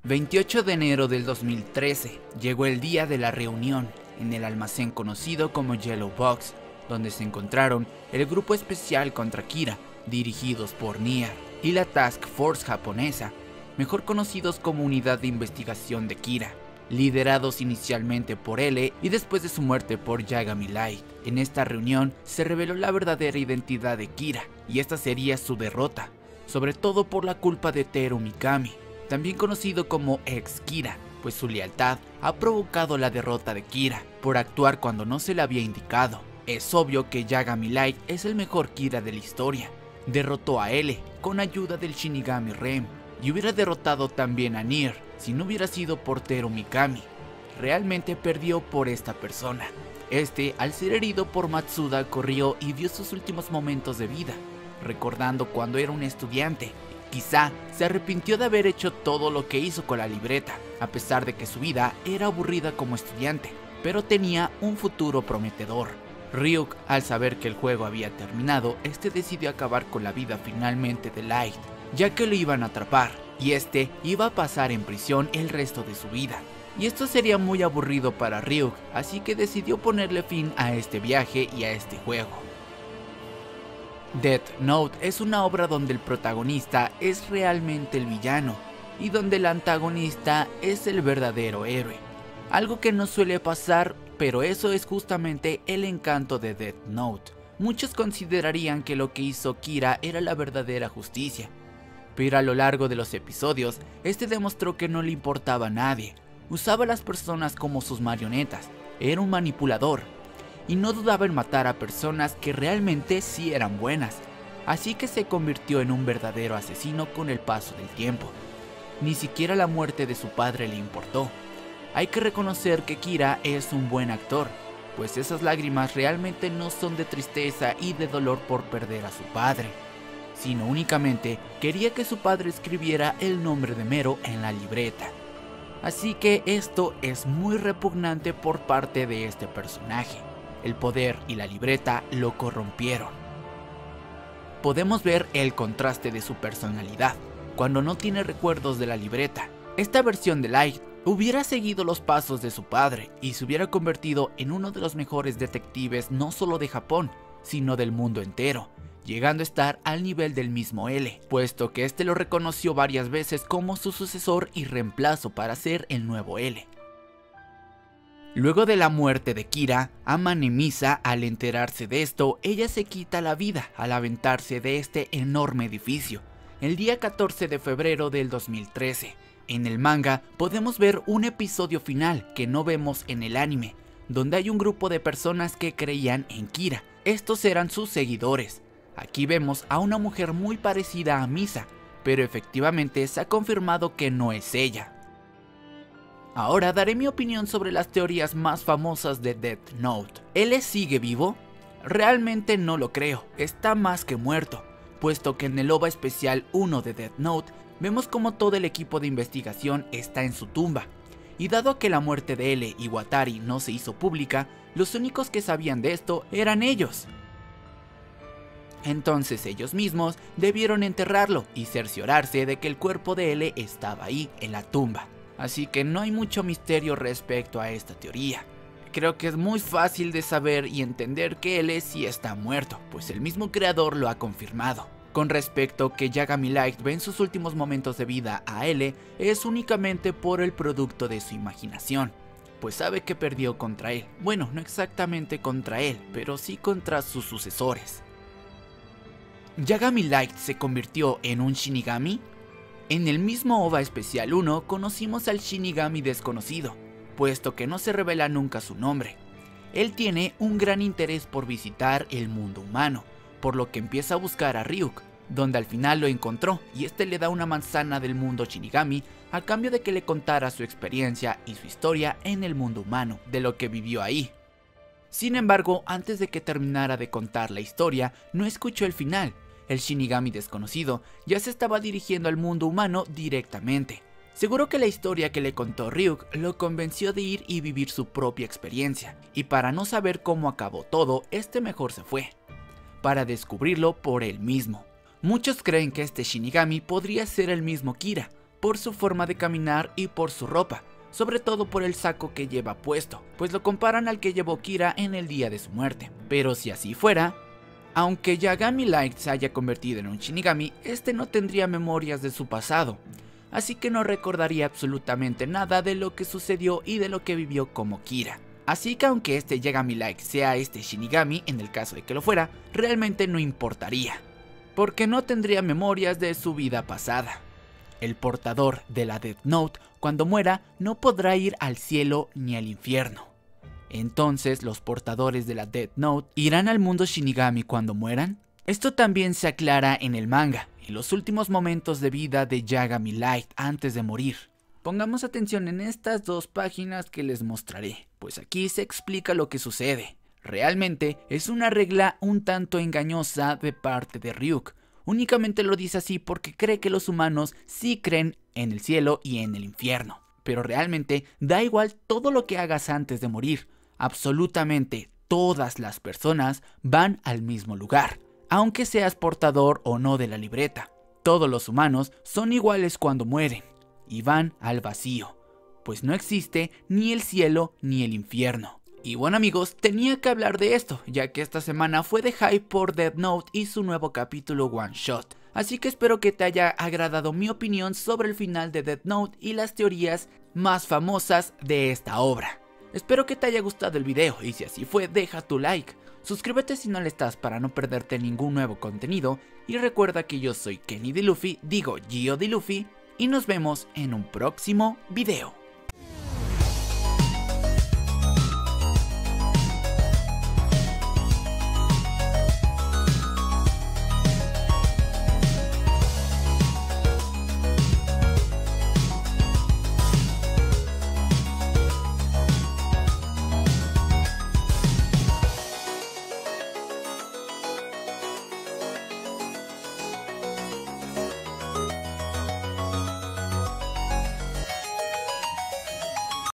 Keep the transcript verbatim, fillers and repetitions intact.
veintiocho de enero del dos mil trece, llegó el día de la reunión en el almacén conocido como Yellow Box, donde se encontraron el grupo especial contra Kira, dirigidos por Nier, y la Task Force japonesa, mejor conocidos como Unidad de Investigación de Kira, liderados inicialmente por L y después de su muerte por Yagami Light. En esta reunión se reveló la verdadera identidad de Kira, y esta sería su derrota, sobre todo por la culpa de Teru Mikami, también conocido como ex Kira, pues su lealtad ha provocado la derrota de Kira, por actuar cuando no se le había indicado. Es obvio que Yagami Light es el mejor Kira de la historia, derrotó a L con ayuda del Shinigami Rem, y hubiera derrotado también a Nier si no hubiera sido por Teru Mikami. Realmente perdió por esta persona. Este, al ser herido por Matsuda, corrió y vio sus últimos momentos de vida, recordando cuando era un estudiante. Quizá se arrepintió de haber hecho todo lo que hizo con la libreta, a pesar de que su vida era aburrida como estudiante, pero tenía un futuro prometedor. Ryuk, al saber que el juego había terminado, este decidió acabar con la vida finalmente de Light, ya que lo iban a atrapar, y este iba a pasar en prisión el resto de su vida. Y esto sería muy aburrido para Ryuk, así que decidió ponerle fin a este viaje y a este juego. Death Note es una obra donde el protagonista es realmente el villano, y donde el antagonista es el verdadero héroe. Algo que no suele pasar, pero eso es justamente el encanto de Death Note. Muchos considerarían que lo que hizo Kira era la verdadera justicia, pero a lo largo de los episodios, este demostró que no le importaba a nadie. Usaba a las personas como sus marionetas, era un manipulador, y no dudaba en matar a personas que realmente sí eran buenas, así que se convirtió en un verdadero asesino con el paso del tiempo. Ni siquiera la muerte de su padre le importó. Hay que reconocer que Kira es un buen actor, pues esas lágrimas realmente no son de tristeza y de dolor por perder a su padre, sino únicamente quería que su padre escribiera el nombre de Mero en la libreta. Así que esto es muy repugnante por parte de este personaje. El poder y la libreta lo corrompieron. Podemos ver el contraste de su personalidad, cuando no tiene recuerdos de la libreta. Esta versión de Light hubiera seguido los pasos de su padre y se hubiera convertido en uno de los mejores detectives no solo de Japón, sino del mundo entero, llegando a estar al nivel del mismo L, puesto que este lo reconoció varias veces como su sucesor y reemplazo para ser el nuevo L. Luego de la muerte de Kira, ama Nemisa, al enterarse de esto, ella se quita la vida al aventarse de este enorme edificio, el día catorce de febrero del dos mil trece. En el manga podemos ver un episodio final que no vemos en el anime, donde hay un grupo de personas que creían en Kira. Estos eran sus seguidores. Aquí vemos a una mujer muy parecida a Misa, pero efectivamente se ha confirmado que no es ella. Ahora daré mi opinión sobre las teorías más famosas de Death Note. ¿L sigue vivo? Realmente no lo creo, está más que muerto, puesto que en el O V A especial uno de Death Note vemos como todo el equipo de investigación está en su tumba, y dado que la muerte de L y Watari no se hizo pública, los únicos que sabían de esto eran ellos. Entonces ellos mismos debieron enterrarlo y cerciorarse de que el cuerpo de L estaba ahí en la tumba. Así que no hay mucho misterio respecto a esta teoría. Creo que es muy fácil de saber y entender que L sí está muerto, pues el mismo creador lo ha confirmado. Con respecto que Yagami Light ve en sus últimos momentos de vida a L, es únicamente por el producto de su imaginación, pues sabe que perdió contra él. Bueno, no exactamente contra él, pero sí contra sus sucesores. ¿Yagami Light se convirtió en un Shinigami? En el mismo O V A especial uno conocimos al Shinigami desconocido, puesto que no se revela nunca su nombre. Él tiene un gran interés por visitar el mundo humano, por lo que empieza a buscar a Ryuk, donde al final lo encontró y este le da una manzana del mundo Shinigami a cambio de que le contara su experiencia y su historia en el mundo humano, de lo que vivió ahí. Sin embargo, antes de que terminara de contar la historia, no escuchó el final. El Shinigami desconocido ya se estaba dirigiendo al mundo humano directamente. Seguro que la historia que le contó Ryuk lo convenció de ir y vivir su propia experiencia, y para no saber cómo acabó todo, este mejor se fue, para descubrirlo por él mismo. Muchos creen que este Shinigami podría ser el mismo Kira, por su forma de caminar y por su ropa, sobre todo por el saco que lleva puesto, pues lo comparan al que llevó Kira en el día de su muerte. Pero si así fuera, aunque Yagami Light se haya convertido en un Shinigami, este no tendría memorias de su pasado, así que no recordaría absolutamente nada de lo que sucedió y de lo que vivió como Kira. Así que aunque este Yagami Light sea este Shinigami, en el caso de que lo fuera, realmente no importaría, porque no tendría memorias de su vida pasada. El portador de la Death Note, cuando muera, no podrá ir al cielo ni al infierno. Entonces, ¿los portadores de la Death Note irán al mundo Shinigami cuando mueran? Esto también se aclara en el manga, en los últimos momentos de vida de Yagami Light antes de morir. Pongamos atención en estas dos páginas que les mostraré, pues aquí se explica lo que sucede. Realmente es una regla un tanto engañosa de parte de Ryuk. Únicamente lo dice así porque cree que los humanos sí creen en el cielo y en el infierno. Pero realmente da igual todo lo que hagas antes de morir. Absolutamente todas las personas van al mismo lugar, aunque seas portador o no de la libreta. Todos los humanos son iguales cuando mueren y van al vacío, pues no existe ni el cielo ni el infierno. Y bueno amigos, tenía que hablar de esto, ya que esta semana fue de hype por Death Note y su nuevo capítulo One Shot. Así que espero que te haya agradado mi opinión sobre el final de Death Note y las teorías más famosas de esta obra. Espero que te haya gustado el video y si así fue, deja tu like. Suscríbete si no lo estás para no perderte ningún nuevo contenido y recuerda que yo soy Kenny D. Luffy, digo Gio D. Luffy, y nos vemos en un próximo video.